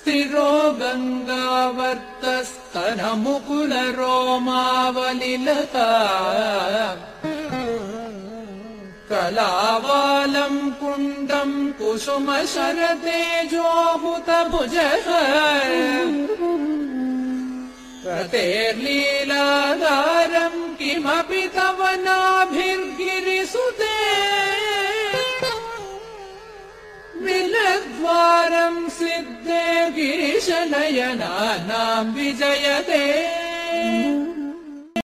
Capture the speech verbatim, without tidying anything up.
स्थिरो गङ्गावर्तस्तनमुकुलरोमावलिलता कलावालम् कुण्डम् कुसुमशरतेजोहुतभुजः रतेर्लीलाधारम् किमपि तव नाभिर्गिरिसुते विलद्वारम् सिद्धे गिरिशनयनानाम् विजयते।